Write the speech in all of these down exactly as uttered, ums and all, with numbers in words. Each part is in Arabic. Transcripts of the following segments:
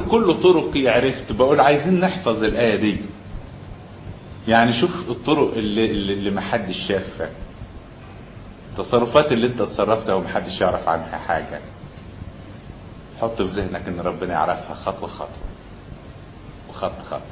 كل طرقي عرفت، بقول عايزين نحفظ الآية دي. يعني شوف الطرق اللي, اللي محدش شافها، التصرفات اللي انت تصرفتها ومحدش يعرف عنها حاجة، حط في ذهنك ان ربنا يعرفها خطوة خطوة وخط خط.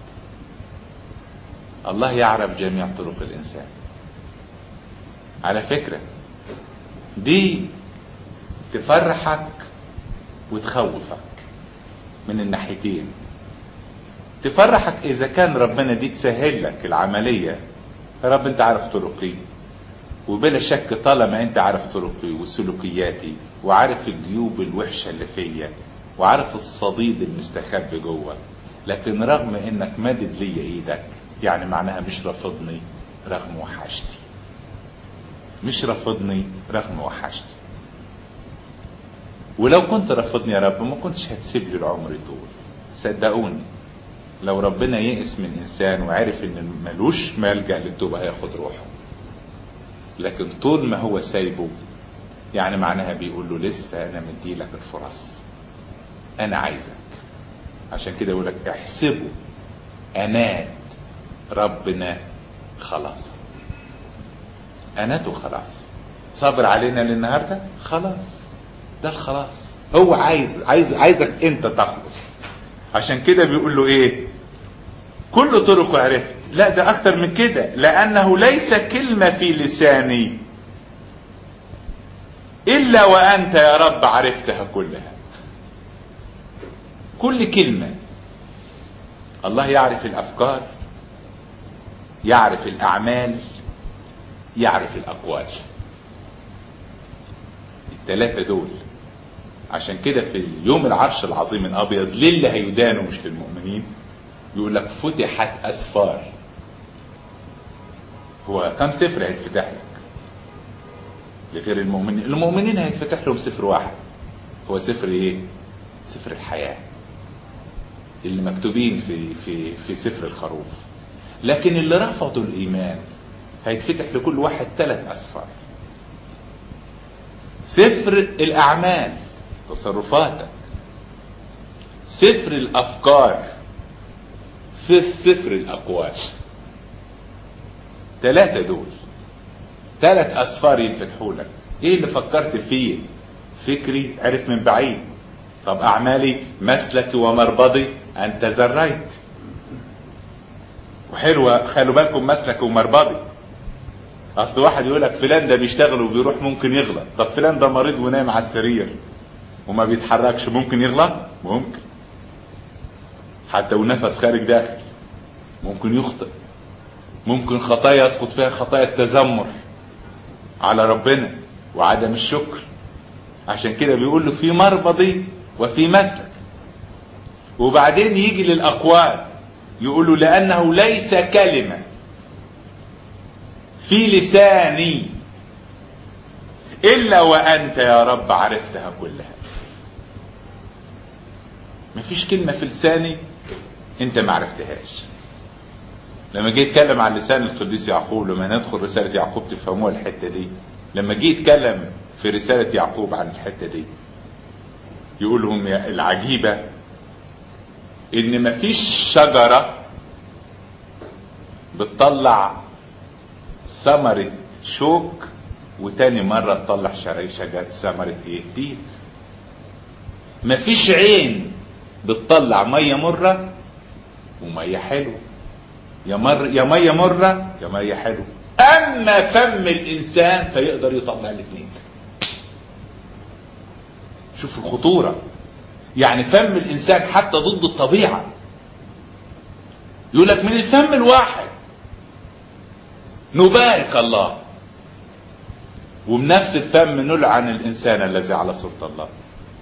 الله يعرف جميع طرق الإنسان. على فكرة دي تفرحك وتخوفك من الناحيتين. تفرحك إذا كان ربنا دي تسهل لك العملية، يا رب أنت عارف طرقي، وبلا شك طالما أنت عارف طرقي وسلوكياتي وعارف الجيوب الوحشة اللي فيا وعارف الصديد المستخبي جوه، لكن رغم إنك مدد لي إيدك، يعني معناها مش رافضني رغم وحشتي، مش رافضني رغم وحشتي. ولو كنت رافضني يا رب ما كنتش هتسيب لي العمر طول. صدقوني لو ربنا يئس من انسان وعرف ان ملوش ملجأ للتوبة هياخد روحه، لكن طول ما هو سايبه يعني معناها بيقول له لسه انا مديلك الفرص، انا عايزك. عشان كده يقول لك احسبوا انات ربنا خلاص. اناته خلاص، صبر علينا للنهارده خلاص، ده الخلاص. هو عايز عايز عايزك انت تخلص. عشان كده بيقول له ايه؟ كل طرقه عرفت. لا ده اكتر من كده، لانه ليس كلمة في لساني الا وانت يا رب عرفتها كلها. كل كلمة. الله يعرف الافكار، يعرف الاعمال، يعرف الاقوال. الثلاثة دول. عشان كده في يوم العرش العظيم الابيض للي هيدانوا مش للمؤمنين، يقول لك فتحت اسفار. هو كم سفر هيتفتح لك لغير المؤمنين؟ المؤمنين هيتفتح لهم سفر واحد، هو سفر ايه؟ سفر الحياة اللي مكتوبين في في في سفر الخروف. لكن اللي رفضوا الايمان هيتفتح لكل واحد ثلاث اسفار. سفر الاعمال تصرفاتك، سفر الافكار، في سفر الاقوال. ثلاثة دول، ثلاث اسفار ينفتحوا لك. ايه اللي فكرت فيه؟ فكري عرف من بعيد. طب اعمالي مسلكي ومربضي انت زريت. وحلوة خلوا بالكم مسلكي ومربضي. اصل واحد يقول لك فلان ده بيشتغل وبيروح ممكن يغلط. طب فلان ده مريض ونايم على السرير وما بيتحركش ممكن يغلط؟ ممكن. حتى ونفس خارج داخل ممكن يخطئ. ممكن خطايا يسقط فيها خطايا التذمر على ربنا وعدم الشكر. عشان كده بيقول له في مربضي وفي مسلك. وبعدين يجي للاقوال يقول له لانه ليس كلمة في لساني الا وانت يا رب عرفتها كلها. مفيش كلمة في لساني انت ما عرفتهاش. لما جه يتكلم عن لسان القديس يعقوب، لما ندخل رسالة يعقوب تفهموها الحتة دي، لما جه يتكلم في رسالة يعقوب عن الحتة دي يقول لهم العجيبة ان مفيش شجرة بتطلع ثمرة شوك وتاني مرة تطلع شجرة ثمرة ايه؟ تين. مفيش عين بتطلع مية مرة ومية حلوة، يا مر يا مية مرة يا مية حلوة. اما فم الانسان فيقدر يطلع الاثنين. شوف الخطورة. يعني فم الانسان حتى ضد الطبيعة. يقول لك من الفم الواحد نبارك الله، ومن نفس الفم نلعن الانسان الذي على صورة الله.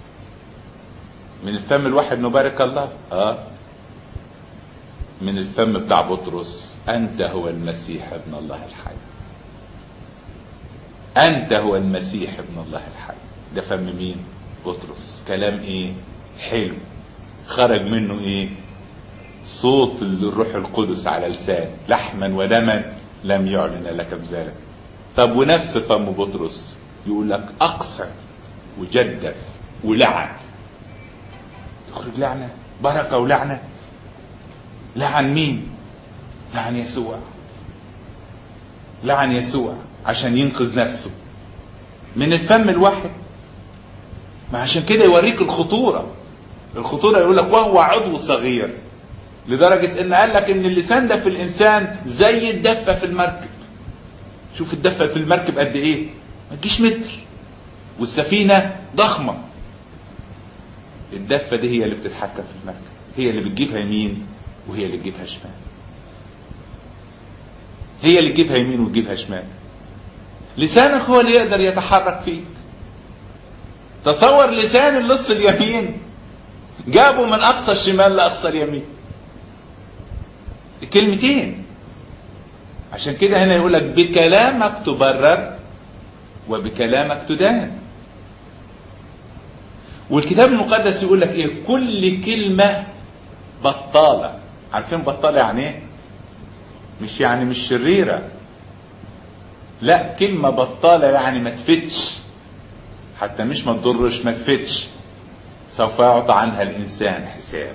من الفم الواحد نبارك الله. اه من الفم بتاع بطرس انت هو المسيح ابن الله الحي. انت هو المسيح ابن الله الحي. ده فم مين؟ بطرس. كلام ايه؟ حلو. خرج منه ايه؟ صوت الروح القدس على لسان. لحما ودما لم يعلن لك بذلك. طب ونفس فم بطرس يقول لك اقسم وجدف ولعن. تخرج لعنة؟ بركة ولعنة. لعن مين؟ لعن يسوع. لعن يسوع عشان ينقذ نفسه من الفم الواحد. ما عشان كده يوريك الخطورة. الخطورة يقول لك وهو عضو صغير، لدرجة ان قال لك ان اللسان ده في الانسان زي الدفة في المركب. شوف الدفة في المركب قد ايه، ما تجيش متر، والسفينة ضخمة. الدفة دي هي اللي بتتحكم في المركب، هي اللي بتجيبها يمين وهي اللي تجيبها شمال. هي اللي تجيبها يمين وتجيبها شمال. لسانك هو اللي يقدر يتحرك فيك. تصور لسان اللص اليمين جابه من اقصى الشمال لاقصى اليمين، كلمتين. عشان كده هنا يقولك بكلامك تبرر وبكلامك تدان. والكتاب المقدس يقولك ايه؟ كل كلمة بطالة. عارفين بطالة يعني ايه؟ مش يعني مش شريرة، لا، كلمة بطالة يعني ما تفتش، حتى مش ما تضرش، ما تفتش. سوف يعطى عنها الانسان حساب.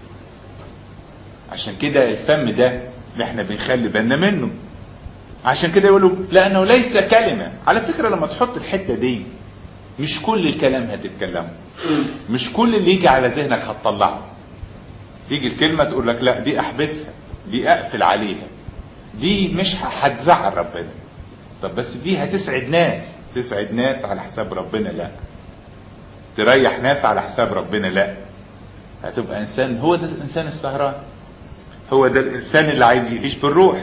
عشان كده الفم ده اللي احنا بنخلي بالنا منه. عشان كده يقولوا لانه ليس كلمة. على فكرة لما تحط الحتة دي، مش كل الكلام هتتكلمه، مش كل اللي يجي على ذهنك هتطلعه. تيجي الكلمة تقول لك لا دي احبسها، دي اقفل عليها، دي مش هتزعل ربنا. طب بس دي هتسعد ناس، تسعد ناس على حساب ربنا؟ لا. تريح ناس على حساب ربنا؟ لا. هتبقى انسان، هو ده الانسان السهران، هو ده الانسان اللي عايز يعيش بالروح.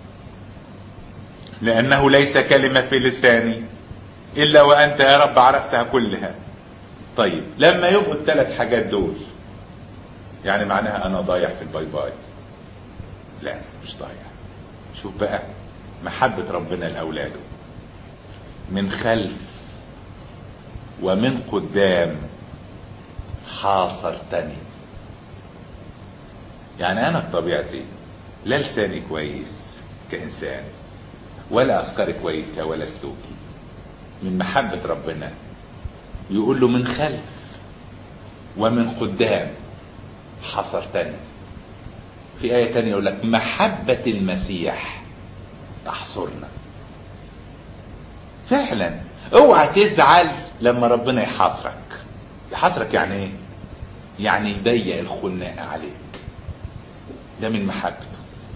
لانه ليس كلمة في لساني الا وانت يا رب عرفتها كلها. طيب لما يبقوا الثلاث حاجات دول، يعني معناها انا ضايع في الباي باي؟ لا، مش ضايع. شوف بقى محبة ربنا لأولاده، من خلف ومن قدام حاصرتني. يعني أنا بطبيعتي لا لساني كويس كإنسان، ولا أفكاري كويسة، ولا سلوكي. من محبة ربنا يقول له من خلف ومن قدام حاصرتني. في آية تانية يقول لك محبة المسيح تحصرنا. فعلا اوعى تزعل لما ربنا يحاصرك. يحاصرك يعني ايه؟ يعني يضيق الخناقة عليك. ده من محبته.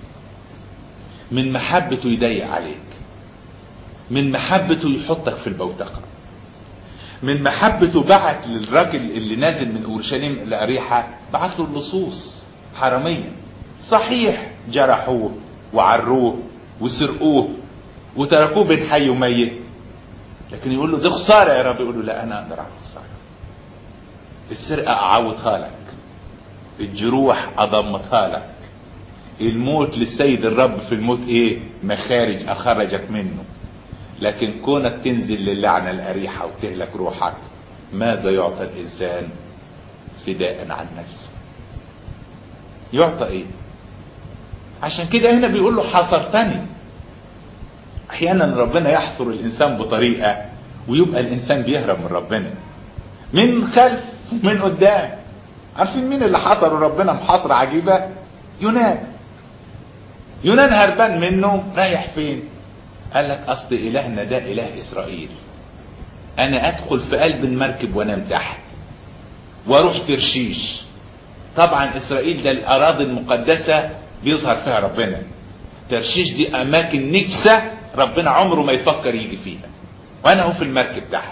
من محبته يضيق عليك. من محبته يحطك في البوتقة. من محبته بعت للراجل اللي نازل من اورشليم الى اريحة، بعت له اللصوص حرامية. صحيح جرحوه وعروه وسرقوه وتركوه بين حي وميت، لكن يقول له دي خسارة يا رب. يقول له لا، انا اقدر على الخسارة. السرقة اعوضها لك، الجروح اضمتها لك، الموت للسيد الرب في الموت ايه؟ مخارج اخرجك منه. لكن كونك تنزل للعنة الاريحة وتهلك روحك، ماذا يعطى الانسان فداء عن نفسه؟ يعطى ايه؟ عشان كده هنا بيقول له حصرتني. احيانا ربنا يحصر الانسان بطريقة ويبقى الانسان بيهرب من ربنا، من خلف ومن قدام. عارفين مين اللي حصروا ربنا محاصرة عجيبة؟ يونان. يونان هربان منه، رايح فين؟ قال لك اصل الهنا ده اله اسرائيل، انا ادخل في قلب المركب وانام تحت واروح ترشيش. طبعا اسرائيل ده الاراضي المقدسة بيظهر فيها ربنا. ترشيش دي اماكن نجسة ربنا عمره ما يفكر يجي فيها، وانا هو في المركب تحت.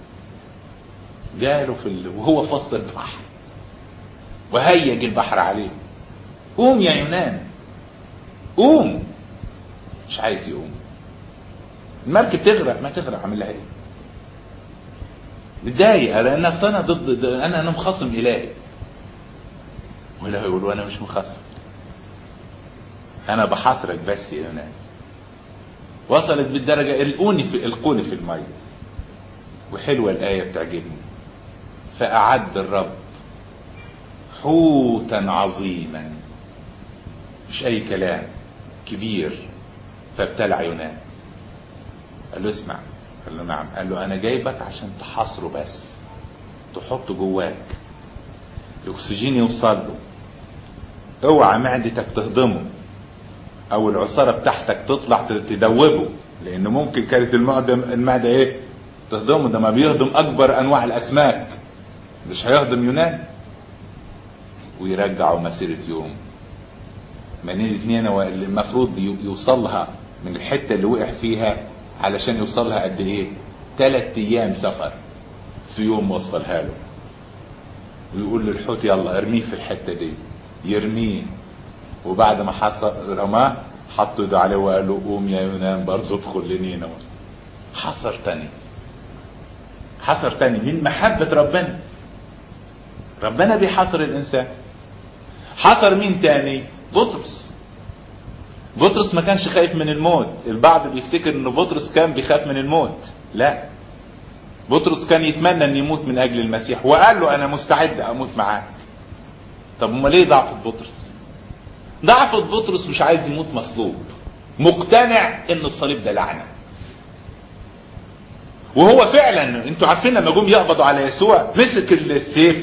جاله في ال... وهو في وسط البحر، وهيج البحر عليه. قوم يا يونان، قوم. مش عايز يقوم. المركب تغرق، ما تغرق، عامل لها ايه؟ متضايق لان اصل انا ضد، انا انا مخاصم الهي. ولا يقول وانا مش مخاصم، انا بحاصرك بس يا يونان. وصلت بالدرجة القوني في القوني في المية. وحلوة الآية بتعجبني، فأعد الرب حوتا عظيما. مش أي كلام، كبير. فابتلع يونان. قال له اسمع. قال له نعم. قال له أنا جايبك عشان تحاصره، بس تحطه جواك. الاكسجين يوصل له. اوعى معدتك تهضمه او العصارة بتاعتك تطلع تدوبه، لان ممكن كانت المعدة المعدة ايه تهضمه. ده ما بيهضم اكبر انواع الاسماك، مش هيهضم يونان. ويرجعوا مسيرة يوم. مدينة نينوى اللي المفروض يوصلها من الحتة اللي وقع فيها علشان يوصلها قد ايه؟ ثلاث ايام سفر، في يوم وصلها له. ويقول للحوت يلا ارميه في الحتة دي، يرميه. وبعد ما حصر رماه حطوا ايده عليه وقال له قوم يا يونان برضه ادخل لنينوى. حصر تاني، حصر تاني من محبة ربنا. ربنا بيحصر الانسان. حصر مين تاني؟ بطرس. بطرس ما كانش خايف من الموت. البعض بيفتكر ان بطرس كان بيخاف من الموت. لا، بطرس كان يتمنى ان يموت من اجل المسيح، وقال له انا مستعد اموت معاك. طب امال ليه ضعفت بطرس؟ ضعفت بطرس مش عايز يموت مصلوب، مقتنع ان الصليب ده لعنه. وهو فعلا انتوا عارفين لما جم يقبضوا على يسوع مسك السيف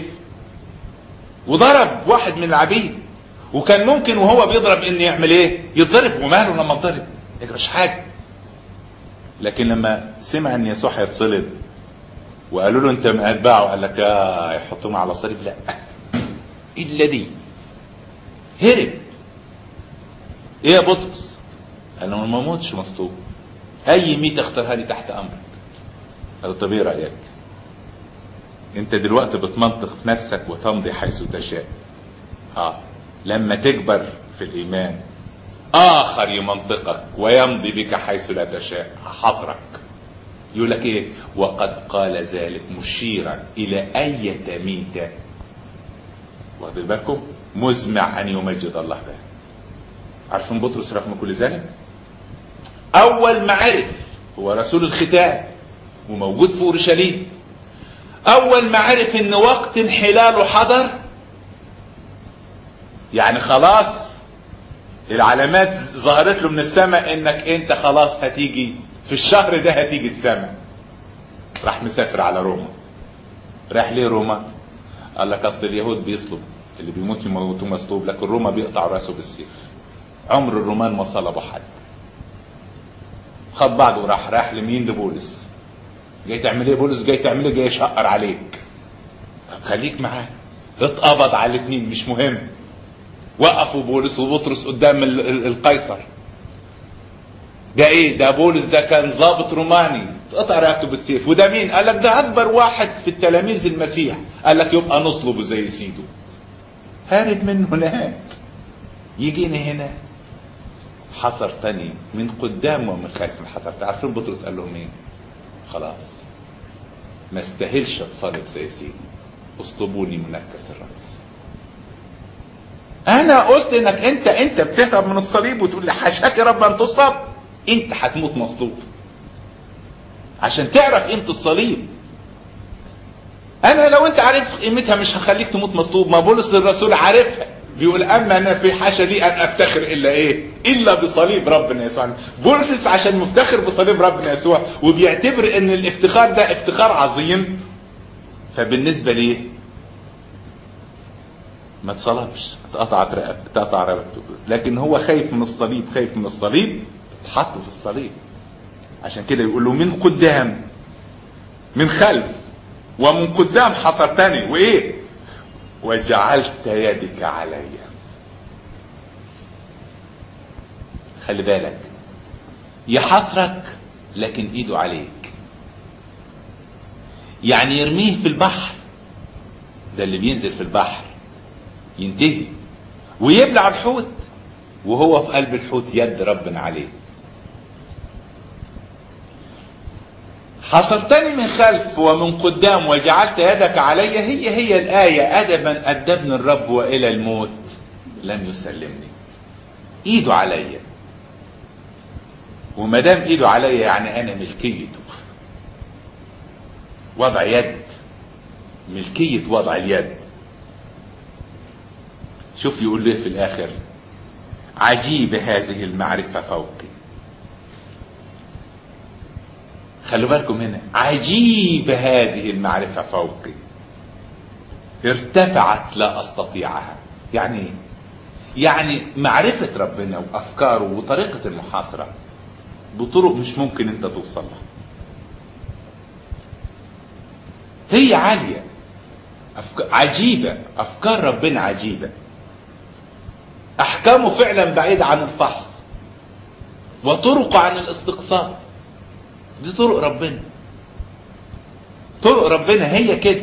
وضرب واحد من العبيد، وكان ممكن وهو بيضرب ان يعمل ايه؟ يتضرب. وماله لما اتضرب؟ يجرش حاجه. لكن لما سمع ان يسوع هيتصلب وقالوا له انت ما اتباعه، قال لك اه يحطونا على صليب؟ لا، الا دي. هرب. ايه يا بطرس؟ قال له ما موتش مصلوب، اي ميت اختارها لي تحت امرك. قال طب ايه رايك؟ انت دلوقتي بتمنطق نفسك وتمضي حيث تشاء. اه لما تكبر في الايمان اخر يمنطقك ويمضي بك حيث لا تشاء، حصرك. يقول لك ايه؟ وقد قال ذلك مشيرا الى اية ميتة، واخد بالكم؟ مزمع ان يمجد الله به. عارفين بطرس رغم كل ذلك اول ما عرف هو رسول الختان وموجود في اورشليم، اول ما عرف ان وقت انحلاله حضر، يعني خلاص العلامات ظهرت له من السماء انك انت خلاص هتيجي في الشهر ده، هتيجي السماء، راح مسافر على روما. راح ليه روما؟ قال لك اصل اليهود بيصلب، اللي بيموت يموتوا مصلوب، لكن روما بيقطع راسه بالسيف. عمر الرومان ما صلبوا حد. خد بعضه وراح. راح لمين؟ لبولس. جاي تعمل ايه بولس؟ جاي تعمل ايه؟ جاي يشقر عليك. طب خليك معاه. اتقبض على الاثنين مش مهم. وقفوا بولس وبطرس قدام القيصر. ده ايه ده؟ بولس ده كان ضابط روماني اتقطع رقبته بالسيف. وده مين؟ قال لك ده اكبر واحد في التلاميذ المسيح. قال لك يبقى نصلبه زي سيده. هارب من هناك يجيني هنا. حصر تاني من قدام ومن خلف الحصر. عارفين بطرس قال لهم ايه؟ خلاص ما استاهلش اتصلب زي سيدي، اصطبوني منكس الراس. انا قلت انك انت انت بتهرب من الصليب وتقول لي حاشاك يا رب ان تصلب. انت هتموت مصلوب عشان تعرف قيمه الصليب. انا لو انت عارف قيمتها مش هخليك تموت مصلوب. ما بولس للرسول عارفها، بيقول اما انا في حاشا لي ان افتخر الا ايه؟ الا بصليب ربنا يسوع. بولس عشان مفتخر بصليب ربنا يسوع وبيعتبر ان الافتخار ده افتخار عظيم، فبالنسبه ليه ما اتصلبش، اتقطعت رقبته، اتقطع رقبته. لكن هو خايف من الصليب، خايف من الصليب، اتحط في الصليب. عشان كده يقول له من قدام من خلف ومن قدام حصرتني وايه؟ وجعلت يدك علي. خلي بالك، يحصرك لكن ايده عليك. يعني يرميه في البحر، ده اللي بينزل في البحر ينتهي ويبلع الحوت وهو في قلب الحوت يد ربنا عليه. حصرتني من خلف ومن قدام وجعلت يدك علي، هي هي الآية أدبا أدبني الرب وإلى الموت لم يسلمني. إيده علي، وما دام إيده علي يعني أنا ملكيته. وضع يد، ملكية وضع اليد. شوف يقول له في الآخر عجيب هذه المعرفة فوقي. خلوا بالكم هنا، عجيب هذه المعرفة فوقي. ارتفعت لا استطيعها. يعني ايه؟ يعني معرفة ربنا وافكاره وطريقة المحاصرة بطرق مش ممكن انت توصل لها. هي عالية، أفكار عجيبة، افكار ربنا عجيبة، احكامه فعلا بعيدة عن الفحص، وطرقه عن الاستقصاء. دي طرق ربنا، طرق ربنا هي كده.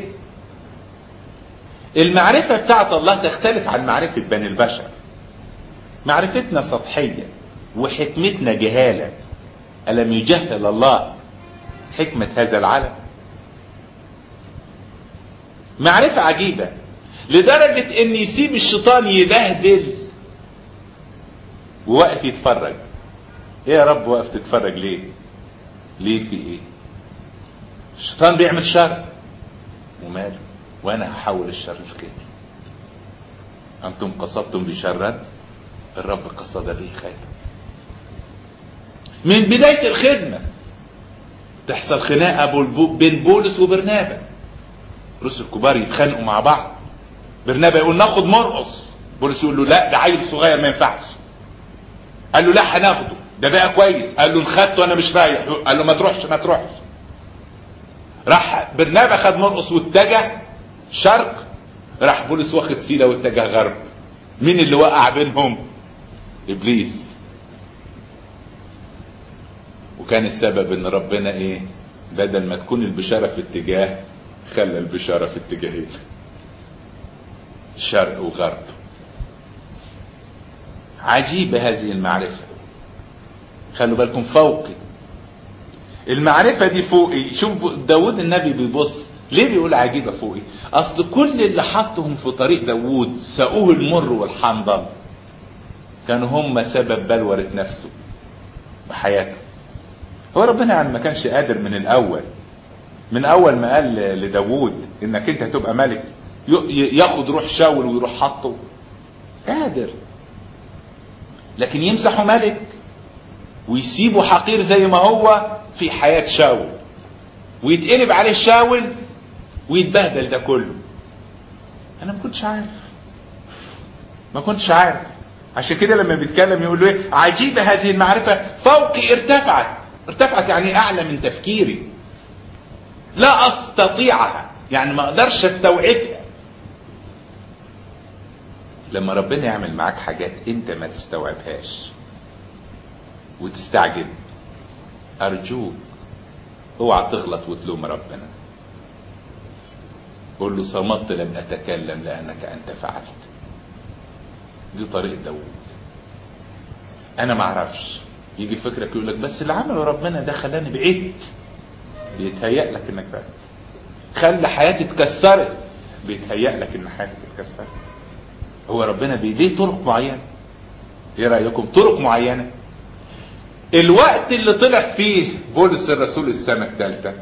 المعرفة بتاعت الله تختلف عن معرفة بني البشر. معرفتنا سطحية وحكمتنا جهالة. ألم يجهل الله حكمة هذا العالم؟ معرفة عجيبة لدرجة ان يسيب الشيطان يبهدل وواقف يتفرج. ايه يا رب واقف تتفرج ليه؟ ليه في ايه؟ الشيطان بيعمل شر وماله، وانا هحول الشر لخير. انتم قصدتم بشرا، الرب قصد به خير. من بداية الخدمة تحصل خناقة بين بولس وبرنابا. رسل كبار يتخانقوا مع بعض. برنابا يقول ناخد مرقص، بولس يقول له لا ده عيل صغير ما ينفعش. قال له لا هناخده ده بقى كويس. قال له نخدته وانا مش رايح. قال له ما تروحش ما تروحش. راح برنابا خد مرقص واتجه شرق، راح بولس واخد سيلة واتجه غرب. مين اللي وقع بينهم؟ ابليس. وكان السبب ان ربنا ايه؟ بدل ما تكون البشارة في اتجاه خلى البشارة في اتجاهين، شرق وغرب. عجيبة هذه المعرفة. خلوا بالكم فوقي. المعرفة دي فوقي. شوف داود النبي بيبص ليه بيقول عجيبة فوقي؟ اصل كل اللي حطهم في طريق داود ساقوه المر والحنظل كانوا هم سبب بلورة نفسه وحياته. هو ربنا يعني ما كانش قادر من الاول، من اول ما قال لداود انك انت هتبقى ملك ياخد روح شاول ويروح حطه؟ قادر، لكن يمسحه ملك ويسيبه حقير زي ما هو في حياة شاول، ويتقلب عليه شاول ويتبهدل ده كله. انا ما كنتش عارف، ما كنتش عارف. عشان كده لما بيتكلم يقول له ايه؟ عجيبة هذه المعرفة فوقي ارتفعت. ارتفعت يعني اعلى من تفكيري، لا استطيعها، يعني ما اقدرش استوعبها. لما ربنا يعمل معاك حاجات انت ما تستوعبهاش وتستعجب، ارجوك اوعى تغلط وتلوم ربنا. قول له صمت لم اتكلم لانك انت فعلت. دي طريقة داود. انا ما اعرفش. يجي فكرك يقول لك بس اللي عمله ربنا ده خلاني بعيد. بيتهيأ لك انك بعيد. خلى حياتي اتكسرت. بيتهيأ لك ان حياتك اتكسرت. هو ربنا بيديه طرق معينة. ايه رأيكم؟ طرق معينة. الوقت اللي طلع فيه بولس الرسول السنة الثالثة،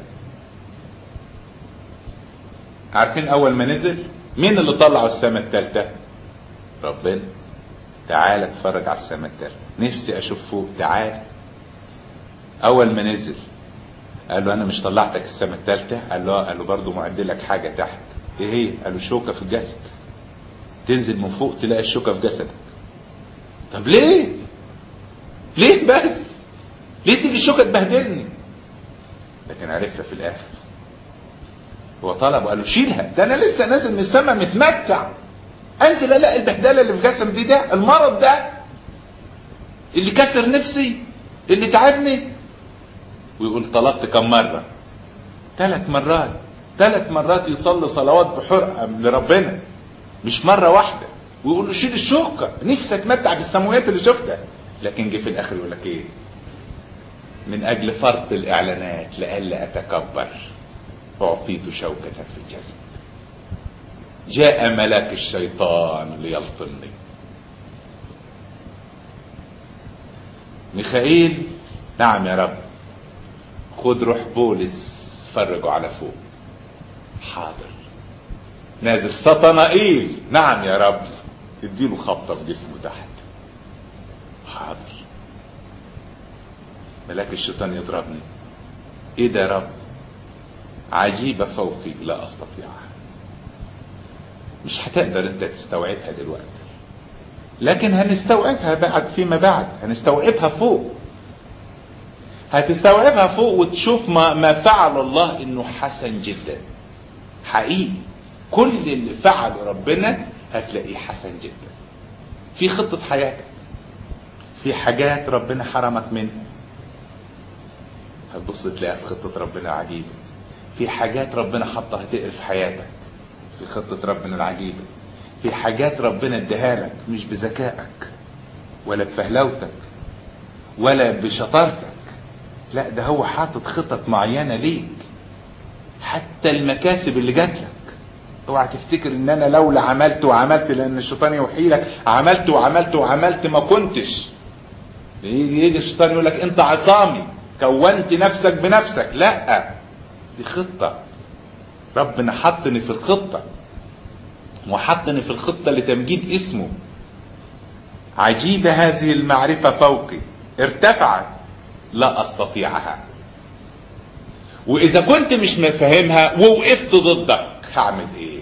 عارفين اول ما نزل مين اللي طلعه السنة الثالثة؟ ربنا. تعال اتفرج على السماء الثالثة، نفسي اشوف فوق، تعال. اول ما نزل قال له انا مش طلعتك السماء الثالثة؟ قال له قال له برضه معد لك حاجة تحت. ايه هي؟ قال له شوكة في الجسد. تنزل من فوق تلاقي الشوكة في جسدك. طب ليه؟ ليه بس؟ ليه تيجي الشوكة تبهدلني؟ لكن عرفت في الاخر. هو طلب وقال له شيلها، ده انا لسه نازل من السماء متمتع، انزل الاقي البهدله اللي في جسمي ده، المرض ده اللي كسر نفسي، اللي تعبني. ويقول طلبت كم مره؟ ثلاث مرات. ثلاث مرات يصلي صلوات بحرقه لربنا، مش مره واحده. ويقول له شيل الشوكه، نفسي اتمتع بالسماويات اللي شفتها. لكن جه في الاخر يقول لك ايه؟ من اجل فرط الاعلانات لئلا اتكبر اعطيت شوكه في الجسد. جاء ملاك الشيطان ليلطمني. ميخائيل نعم يا رب، خد روح بولس فرجوا على فوق. حاضر. نازل سطنائيل نعم يا رب، اديله خبطه في جسمه تحت. حاضر. ملاك الشيطان يضربني. ايه ده يا رب؟ عجيبه فوقي لا استطيعها. مش هتقدر انت تستوعبها دلوقتي، لكن هنستوعبها بعد، فيما بعد هنستوعبها فوق، هتستوعبها فوق وتشوف ما, ما فعل الله انه حسن جدا حقيقي. كل اللي فعله ربنا هتلاقيه حسن جدا. في خطة حياتك، في حاجات ربنا حرمك منها هتبص تلاقيها في خطة ربنا عجيبة. في حاجات ربنا حطها تقرف حياتك في خطة ربنا العجيبة. في حاجات ربنا اداها لك مش بذكائك ولا بفهلوتك ولا بشطارتك، لا ده هو حاطط خطط معينة ليك. حتى المكاسب اللي جات لك اوعى تفتكر ان انا لولا عملت وعملت، لان الشيطان يوحي لك عملت وعملت وعملت ما كنتش. يجي الشيطان يقول لك انت عصامي كونت نفسك بنفسك. لا، دي خطة ربنا حطني في الخطة، وحطني في الخطة لتمجيد اسمه. عجيبة هذه المعرفة فوقي ارتفعت لا استطيعها. واذا كنت مش مفهمها ووقفت ضدك هعمل ايه؟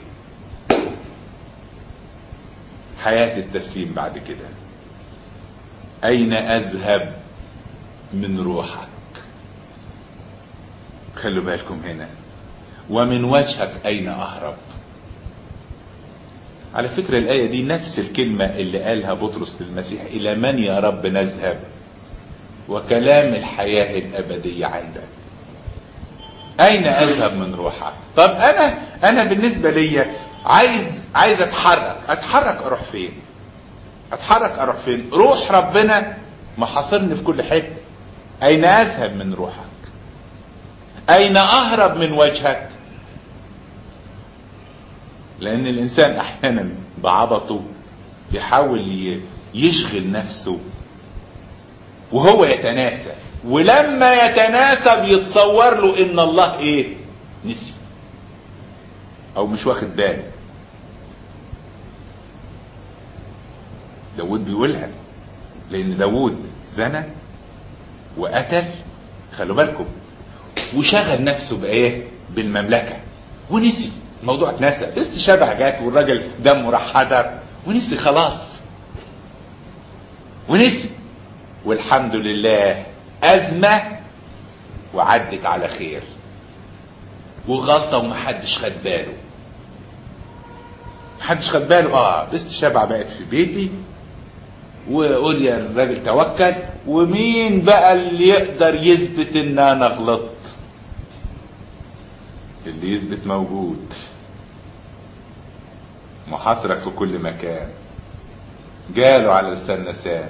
حياة التسليم بعد كده. اين اذهب من روحك؟ خلوا بالكم هنا، ومن وجهك اين اهرب. على فكرة الآية دي نفس الكلمة اللي قالها بطرس للمسيح، إلى من يا رب نذهب وكلام الحياة الأبدية عندك. أين أذهب من روحك؟ طب أنا أنا بالنسبة لي عايز عايز أتحرك أتحرك أروح فين؟ أتحرك أروح فين؟ روح ربنا محاصرني في كل حتة. أين أذهب من روحك؟ أين أهرب من وجهك؟ لأن الإنسان أحيانا بعبطه بيحاول يشغل نفسه وهو يتناسى، ولما يتناسى بيتصور له إن الله إيه؟ نسي أو مش واخد باله. داود بيقولها، لأن داود زنى وقتل، خلوا بالكم، وشغل نفسه بإيه؟ بالمملكة ونسي الموضوع. اتنسى، استشابه جات والراجل دمه راح حضر ونسي خلاص ونسي. والحمد لله أزمة وعدت على خير، وغلطة ومحدش خد باله. محدش خد باله. اه استشابه بقت في بيتي وقول يا الراجل توكل. ومين بقى اللي يقدر يثبت ان انا غلطت؟ اللي يثبت موجود، محاصرك في كل مكان. جاله على لسان نسان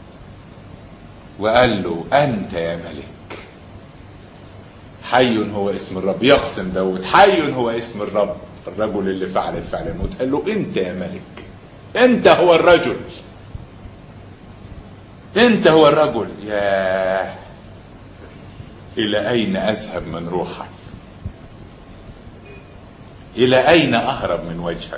وقال له انت يا ملك. حي هو اسم الرب. يقسم داود حي هو اسم الرب، الرجل اللي فعل الفعل الموت. قال له انت يا ملك، انت هو الرجل، انت هو الرجل. يا الى اين اذهب من روحك؟ الى اين اهرب من وجهك؟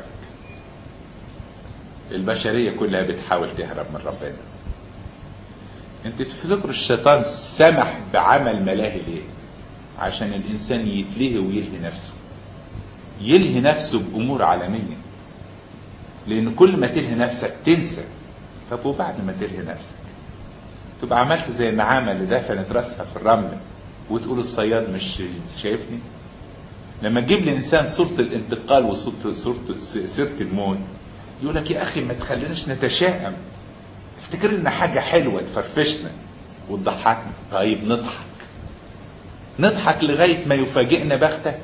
البشرية كلها بتحاول تهرب من ربنا. انت تفتكروا الشيطان سمح بعمل ملاهي ليه؟ عشان الانسان يتلهي ويلهي نفسه، يلهي نفسه بامور عالمية. لان كل ما تلهي نفسك تنسى. طب وبعد ما تلهي نفسك تبقى عملت زي النعامة اللي دفنت راسها في الرمل وتقول الصياد مش شايفني. لما تجيب لإنسان صورة الانتقال وصورة سيرة الموت يقول لك يا أخي ما تخليناش نتشائم، افتكر لنا حاجة حلوة تفرفشنا وتضحكنا. طيب نضحك نضحك لغاية ما يفاجئنا بغتة؟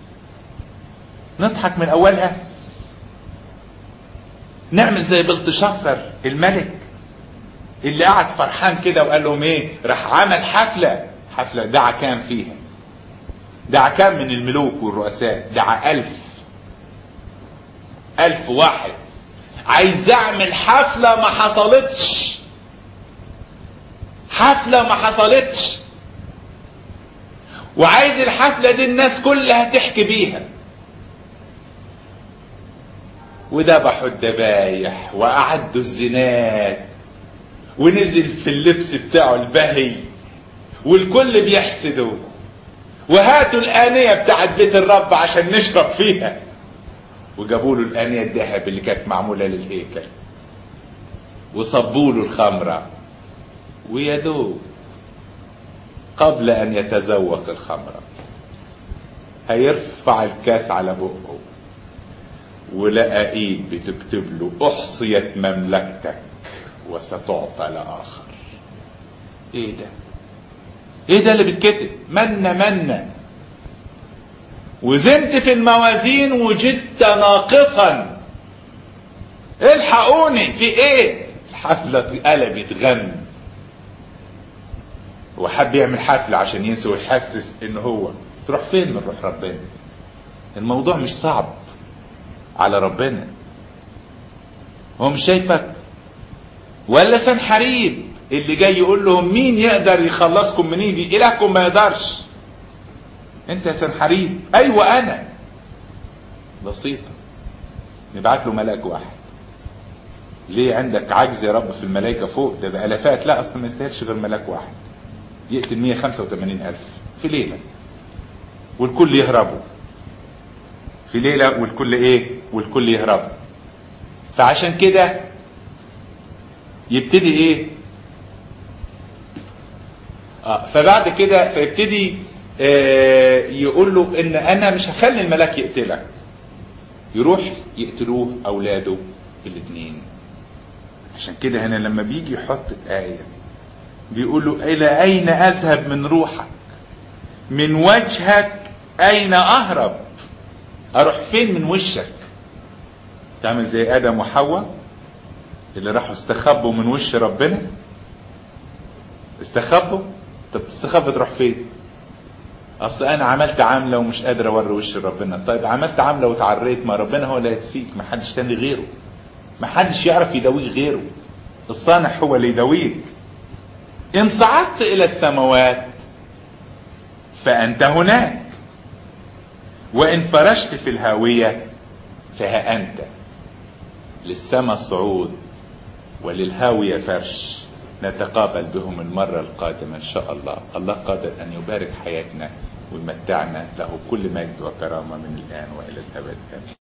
نضحك من أولها؟ نعمل زي بلطشاصر الملك اللي قعد فرحان كده وقال لهم ايه؟ راح عمل حفلة حفلة دعا كام فيها؟ دعا كام من الملوك والرؤساء؟ دعا ألف ألف واحد. عايز اعمل حفلة ما حصلتش، حفلة ما حصلتش، وعايز الحفلة دي الناس كلها تحكي بيها. وذبحوا الذبايح وأعدوا الزنات ونزل في اللبس بتاعه البهي والكل بيحسدوا، وهاتوا الآنية بتاعت بيت الرب عشان نشرب فيها. وجابوا له الآنية الذهب اللي كانت معمولة للهيكل وصبوا له الخمرة، ويدوب قبل أن يتذوق الخمرة هيرفع الكاس على بقه ولقى ايد بتكتب له احصيت مملكتك وستعطى لآخر. ايه ده؟ ايه ده اللي بيتكتب؟ منا منا وزنت في الموازين وجدت ناقصا. الحقوني، في ايه؟ الحفلة قلبت غم، وحب يعمل حفلة عشان ينسى ويحسس ان هو. تروح فين من روح ربنا؟ الموضوع مش صعب على ربنا، هو مش شايفك؟ ولا سنحريب اللي جاي يقول لهم مين يقدر يخلصكم من ايدي؟ الهكم ما يقدرش. انت يا سنحريب. ايوه انا. بسيطة، نبعت له ملاك واحد. ليه عندك عجز يا رب في الملائكة فوق؟ ده بألافات. لا، اصلا ما يستاهلش غير ملاك واحد يقتل مية وخمسة وثمانين الف في ليلة، والكل يهربوا في ليلة، والكل ايه؟ والكل يهربوا. فعشان كده يبتدي ايه؟ اه فبعد كده فيبتدي آه يقول له ان انا مش هخلي الملاك يقتلك. يروح يقتلوه اولاده الاثنين. عشان كده هنا لما بيجي يحط الآية بيقول له الى اين اذهب من روحك؟ من وجهك اين اهرب؟ اروح فين من وشك؟ تعمل زي ادم وحواء اللي راحوا استخبوا من وش ربنا. استخبوا. طب تستخبى تروح فين؟ اصل انا عملت عامله ومش قادر اوري وش ربنا. طيب عملت عامله وتعريت، ما ربنا هو اللي هيتسيك، ما حدش تاني غيره، ما حدش يعرف يداويك غيره. الصانع هو اللي يداويك. ان صعدت الى السماوات فانت هناك، وان فرشت في الهاويه فها انت. للسماء صعود وللهاويه فرش، نتقابل بهم المرة القادمة إن شاء الله. الله قادر أن يبارك حياتنا ويمتعنا، له كل مجد وكرامة من الآن وإلى الأبد.